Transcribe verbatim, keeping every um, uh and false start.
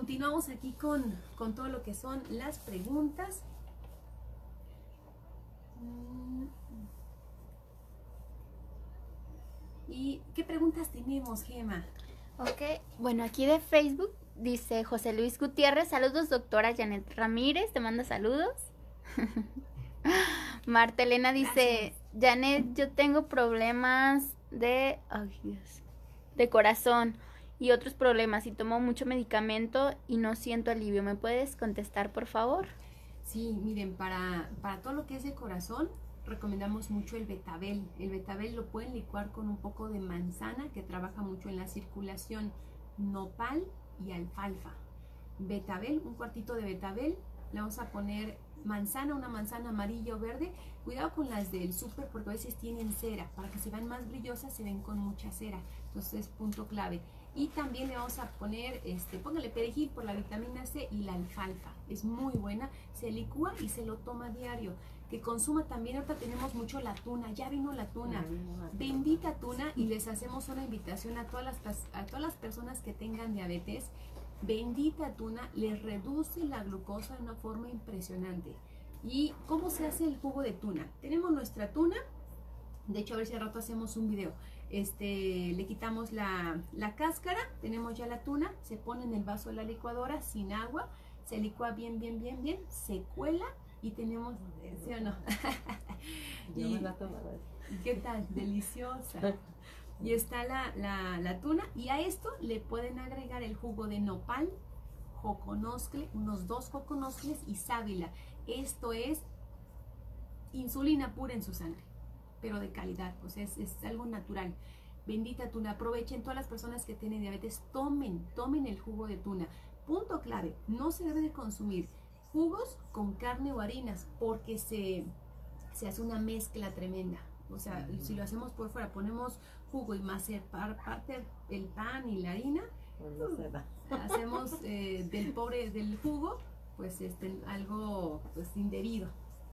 continuamos aquí con, con todo lo que son las preguntas. ¿Y qué preguntas tenemos, Gema? Ok, bueno, aquí de Facebook dice José Luis Gutiérrez, saludos doctora Janet Ramírez, te manda saludos. Marta Elena dice, gracias. Janet, yo tengo problemas de, ay Dios, de corazón y otros problemas y tomo mucho medicamento y no siento alivio. ¿Me puedes contestar, por favor? Sí, miren, para, para todo lo que es de corazón, recomendamos mucho el betabel. El betabel lo pueden licuar con un poco de manzana, que trabaja mucho en la circulación, nopal y alfalfa. Betabel, un cuartito de betabel, le vamos a poner manzana, una manzana amarilla o verde. Cuidado con las del súper porque a veces tienen cera, para que se vean más brillosas se ven con mucha cera, entonces punto clave. Y también le vamos a poner, este, póngale perejil por la vitamina C y la alfalfa, es muy buena, se licúa y se lo toma diario. Que consuma también, ahorita tenemos mucho la tuna, ya vino la tuna, bendita tuna, y les hacemos una invitación a todas las, a todas las personas que tengan diabetes. Bendita tuna les reduce la glucosa de una forma impresionante. ¿Y cómo se hace el jugo de tuna? Tenemos nuestra tuna, de hecho a ver si al rato hacemos un video. Este, le quitamos la, la cáscara, tenemos ya la tuna, se pone en el vaso de la licuadora sin agua, se licúa bien, bien, bien, bien, se cuela y tenemos, ¿sí o no? Yo y, me la tomo. ¿qué tal? Deliciosa. Y está la, la, la tuna, y a esto le pueden agregar el jugo de nopal, joconoscle, unos dos joconoscles y sábila. Esto es insulina pura en su sangre, pero de calidad, o sea, es, es algo natural. Bendita tuna, aprovechen, todas las personas que tienen diabetes, tomen, tomen el jugo de tuna. Punto clave, no se debe de consumir jugos con carne o harinas porque se, se hace una mezcla tremenda. O sea, si lo hacemos por fuera, ponemos jugo y macerar parte el pan y la harina, uh, hacemos eh, del pobre del jugo, pues este, algo pues indebido.